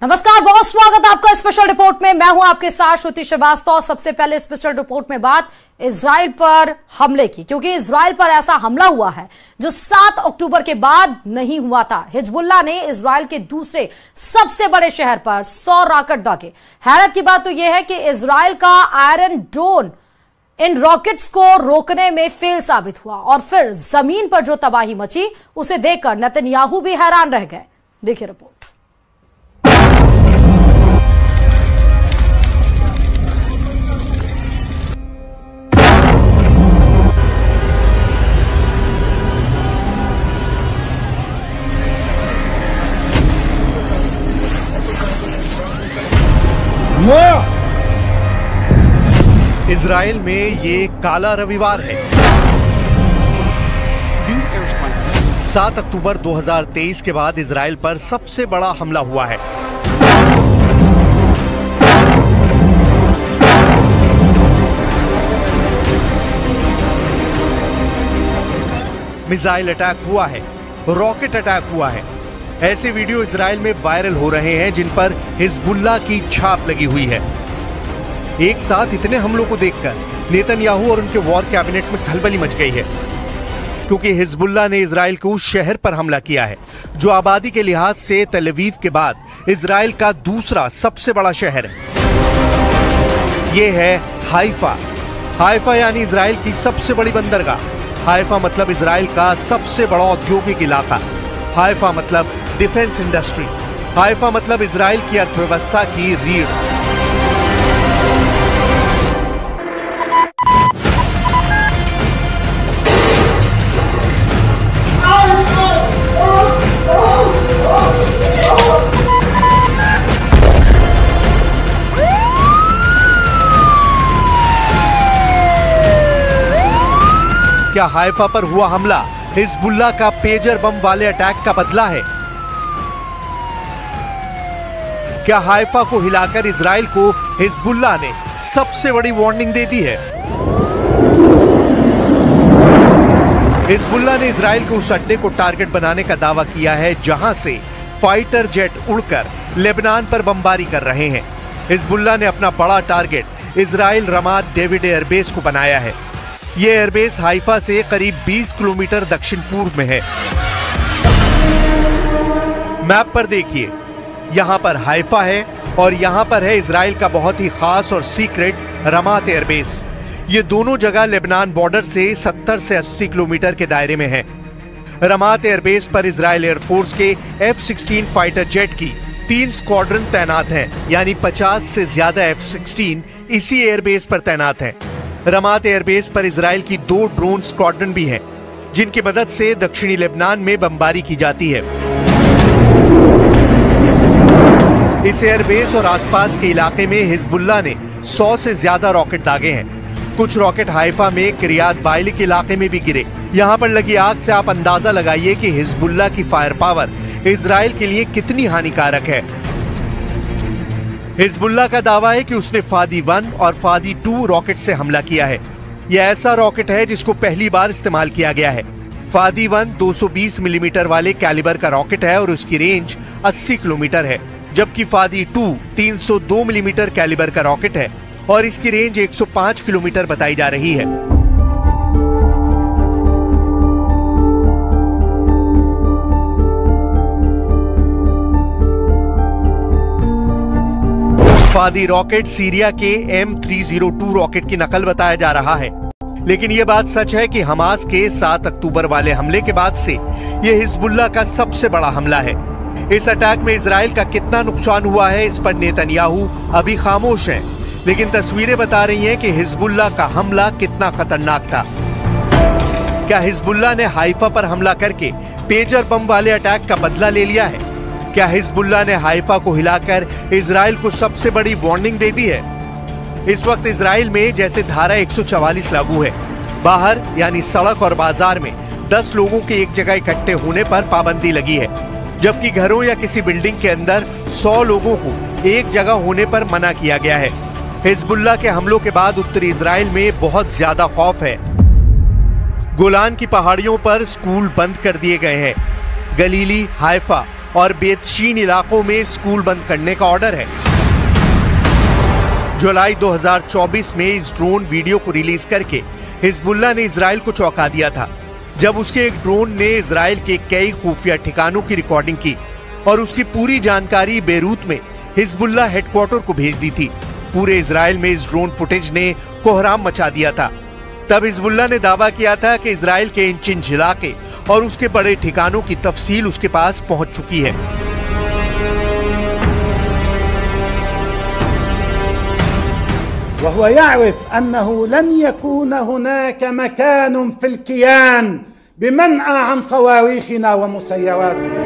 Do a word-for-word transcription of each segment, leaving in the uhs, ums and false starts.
नमस्कार, बहुत स्वागत आपका स्पेशल रिपोर्ट में। मैं हूं आपके साथ श्रुति श्रीवास्तव। सबसे पहले स्पेशल रिपोर्ट में बात इजराइल पर हमले की, क्योंकि इजराइल पर ऐसा हमला हुआ है जो सात अक्टूबर के बाद नहीं हुआ था। हिजबुल्लाह ने इजराइल के दूसरे सबसे बड़े शहर पर सौ रॉकेट दागे। हैरत की बात तो यह है कि इजराइल का आयरन डोम इन रॉकेट्स को रोकने में फेल साबित हुआ और फिर जमीन पर जो तबाही मची उसे देखकर नेतन्याहू भी हैरान रह गए। देखिए रिपोर्ट। इजराइल में ये काला रविवार है। सात अक्टूबर दो हज़ार तेईस के बाद इजराइल पर सबसे बड़ा हमला हुआ है। मिसाइल अटैक हुआ है, रॉकेट अटैक हुआ है। ऐसे वीडियो इजराइल में वायरल हो रहे हैं जिन पर हिजबुल्लाह की छाप लगी हुई है। एक साथ इतने हमलों को देखकर नेतन्याहू और उनके वॉर कैबिनेट में खलबली मच गई है, क्योंकि हिजबुल्लाह ने इजराइल के उस शहर पर हमला किया है जो आबादी के लिहाज से तेल अवीव के बाद इजराइल का दूसरा सबसे बड़ा शहर है। यह है हाइफा। हाइफा यानी इजराइल की सबसे बड़ी बंदरगाह। हाइफा मतलब इजराइल का सबसे बड़ा औद्योगिक इलाका। हाइफा मतलब डिफेंस इंडस्ट्री। हाइफा मतलब इजराइल की अर्थव्यवस्था की रीढ़। क्या हाइफा पर हुआ हमला हिजबुल्लाह का पेजर बम वाले अटैक का बदला है? क्या हाइफा को हिलाकर इजराइल को हिजबुल्लाह ने सबसे बड़ी वार्निंग दे दी है? हिजबुल्लाह ने इजराइल के उस अड्डे को टारगेट बनाने का दावा किया है जहां से फाइटर जेट उड़कर लेबनान पर बमबारी कर रहे हैं। हिजबुल्लाह ने अपना बड़ा target Israel Ramat David airbase को बनाया है। यह एयरबेस हाइफा से करीब बीस किलोमीटर दक्षिण पूर्व में है। मैप पर देखिए, यहां पर हाइफा है और यहां पर है इजराइल का बहुत ही खास और सीक्रेट रमात एयरबेस। ये दोनों जगह लेबनान बॉर्डर से सत्तर से अस्सी किलोमीटर के दायरे में है। रमात एयरबेस पर इजराइल एयरफोर्स के एफ सिक्सटीन फाइटर जेट की तीन स्क्वाड्रन तैनात हैं, यानी पचास से ज्यादा एफ सिक्सटीन इसी एयरबेस पर तैनात हैं। रमात एयरबेस पर इजराइल की दो ड्रोन स्क्वाड्रन भी हैं, जिनकी मदद से दक्षिणी लेबनान में बमबारी की जाती है। इस एयरबेस और आसपास के इलाके में हिजबुल्लाह ने सौ से ज्यादा रॉकेट दागे हैं। कुछ रॉकेट हाइफा में किरियात बाइली के इलाके में भी गिरे। यहां पर लगी आग से आप अंदाजा लगाइए कि हिजबुल्लाह की फायर पावर इजराइल के लिए कितनी हानिकारक है। हिजबुल्लाह का दावा है कि उसने फादी वन और फादी टू रॉकेट से हमला किया है। यह ऐसा रॉकेट है जिसको पहली बार इस्तेमाल किया गया है। फादी वन दो सौ बीस मिलीमीटर वाले कैलिबर का रॉकेट है और उसकी रेंज अस्सी किलोमीटर है, जबकि फादी टू तीन सौ दो मिलीमीटर कैलिबर का रॉकेट है और इसकी रेंज एक सौ पाँच किलोमीटर बताई जा रही है। फादी रॉकेट सीरिया के M three zero two rocket की नकल बताया जा रहा है, लेकिन यह बात सच है कि हमास के सात अक्टूबर वाले हमले के बाद से यह हिजबुल्लाह का सबसे बड़ा हमला है। इस अटैक में इजराइल का कितना नुकसान हुआ है इस पर नेतन्याहू अभी खामोश हैं, लेकिन तस्वीरें बता रही हैं कि हिजबुल्लाह का हमला कितना खतरनाक था। क्या हिजबुल्लाह ने हाइफा पर हमला करके पेजर बम वाले अटैक का बदला ले लिया है? क्या हिजबुल्लाह ने हाइफा को हिलाकर इजराइल को सबसे बड़ी वार्निंग दे दी है? इस वक्त इजराइल में जैसे धारा एक सौ चवालीस लागू है। बाहर यानी सड़क और बाजार में दस लोगों के एक जगह इकट्ठे होने पर पाबंदी लगी है, जबकि घरों या किसी बिल्डिंग के अंदर सौ लोगों को एक जगह होने पर मना किया गया है। हिजबुल्लाह के हमलों के बाद उत्तरी इजराइल में बहुत ज्यादा खौफ है। गोलान की पहाड़ियों पर स्कूल बंद कर दिए गए हैं। गलीली, हाइफा और बेतशीन इलाकों में स्कूल बंद करने का ऑर्डर है। जुलाई दो हज़ार चौबीस में इस ड्रोन वीडियो को रिलीज करके हिजबुल्लाह ने इजराइल को चौंका दिया था, जब उसके एक ड्रोन ने इजराइल के कई खुफिया ठिकानों की रिकॉर्डिंग की और उसकी पूरी जानकारी बेरूत में हिजबुल्लाह हेडक्वार्टर को भेज दी थी। पूरे इजराइल में इस ड्रोन फुटेज ने कोहराम मचा दिया था। तब हिजबुल्लाह ने दावा किया था कि इजराइल के इंच इंच इलाके और उसके बड़े ठिकानों की तफसील उसके पास पहुंच चुकी है। وهو يعرف أنه لن يكون هناك مكان في الكيان بمنع عن صواريخنا ومسيراتنا।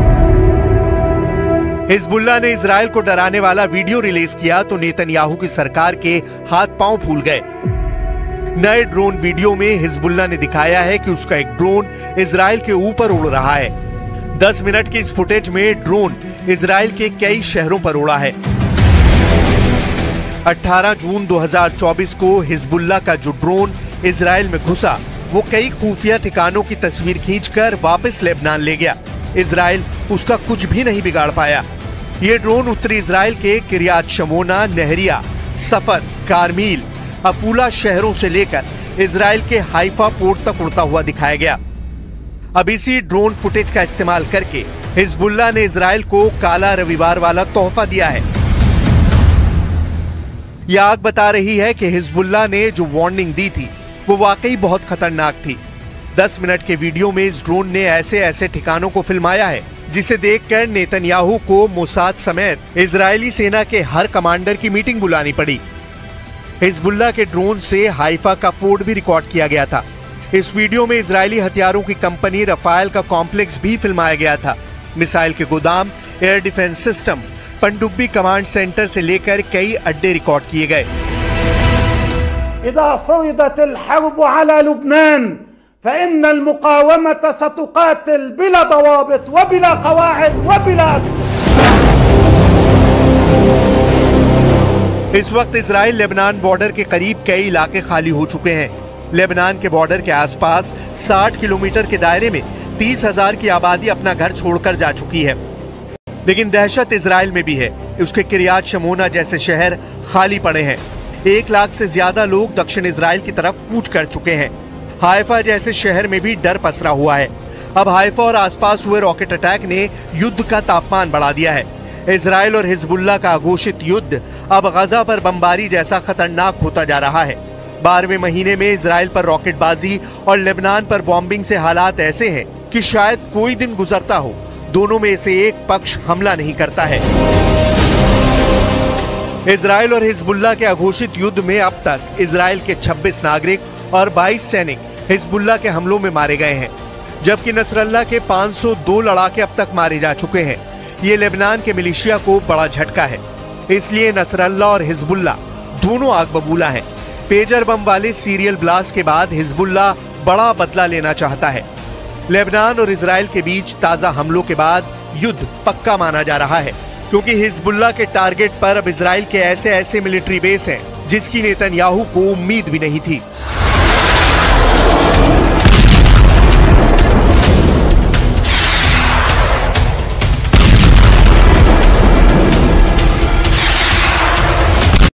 हिजबुल्लाह ने इजराइल को डराने वाला वीडियो रिलीज किया तो नेतन्याहू की सरकार के हाथ पांव फूल गए। नए ड्रोन वीडियो में हिजबुल्लाह ने दिखाया है कि उसका एक ड्रोन इजराइल के ऊपर उड़ रहा है। दस मिनट की इस फुटेज में ड्रोन इजराइल के कई शहरों पर उड़ा है। अठारह जून दो हज़ार चौबीस को हिजबुल्लाह का जो ड्रोन इजराइल में घुसा वो कई खुफिया ठिकानों की तस्वीर खींचकर वापस लेबनान ले गया। इजराइल उसका कुछ भी नहीं बिगाड़ पाया। ये ड्रोन उत्तरी इजराइल के किरियात शमोना, नहरिया, सफद, कारमील, अफूला शहरों से लेकर इजराइल के हाइफा पोर्ट तक उड़ता हुआ दिखाया गया। अब इसी ड्रोन फुटेज का इस्तेमाल करके हिजबुल्लाह ने इजराइल को काला रविवार वाला तोहफा दिया है। यह आग बता रही है कि हिजबुल्लाह ने जो वार्निंग दी थी वो वाकई बहुत खतरनाक थी। दस मिनट के वीडियो में इस ड्रोन ने ऐसे ऐसे ठिकानों को फिल्माया है जिसे देखकर नेतन्याहू को मोसाद समेत इजरायली सेना के हर कमांडर की मीटिंग बुलानी पड़ी। हिजबुल्लाह के ड्रोन से हाइफा का पोर्ट भी रिकॉर्ड किया गया था। इस वीडियो में इजरायली हथियारों की कंपनी रफाल का कॉम्प्लेक्स भी फिल्माया गया था। मिसाइल के गोदाम, एयर डिफेंस सिस्टम, पनडुब्बी कमांड सेंटर से लेकर कई अड्डे रिकॉर्ड किए गए। إذا فرضت الحرب على لبنان فإن المقاومة ستقاتل بلا ضوابط وبلا قواعد وبلا أسلحة। इस वक्त इजराइल लेबनान बॉर्डर के करीब कई इलाके खाली हो चुके हैं। लेबनान के बॉर्डर के आसपास साठ किलोमीटर के दायरे में तीस हजार की आबादी अपना घर छोड़कर जा चुकी है। लेकिन दहशत इजराइल में भी है। उसके किरियात शमोना जैसे शहर खाली पड़े हैं। एक लाख से ज्यादा लोग दक्षिण इजराइल की तरफ कूच कर चुके हैं। हाइफा जैसे शहर में भी डर पसरा हुआ है। अब हाइफा और आसपास हुए रॉकेट अटैक ने युद्ध का तापमान बढ़ा दिया है। इजराइल और हिजबुल्लाह का घोषित युद्ध अब गजा पर बमबारी जैसा खतरनाक होता जा रहा है। बारहवें महीने में इजराइल पर रॉकेटबाजी और लेबनान पर बॉम्बिंग से हालात ऐसे हैं कि शायद कोई दिन गुजरता हो दोनों में से एक पक्ष हमला नहीं करता है। इजराइल और हिजबुल्लाह के अघोषित युद्ध में अब तक इजराइल के छब्बीस नागरिक और बाईस सैनिक हिजबुल्लाह के हमलों में मारे गए हैं, जबकि नसरल्लाह के पाँच सौ दो लड़ाके अब तक मारे जा चुके हैं। ये लेबनान के मिलिशिया को बड़ा झटका है। इसलिए नसरल्लाह और हिजबुल्लाह दोनों आग बबूला हैं। पेजर बम वाले सीरियल ब्लास्ट के बाद हिजबुल्लाह बड़ा बदला लेना चाहता है। लेबनान और इजराइल के बीच ताजा हमलों के बाद युद्ध पक्का माना जा रहा है, क्योंकि हिजबुल्लाह के टारगेट पर अब इजराइल के ऐसे ऐसे मिलिट्री बेस हैं जिसकी नेतन्याहू को उम्मीद भी नहीं थी।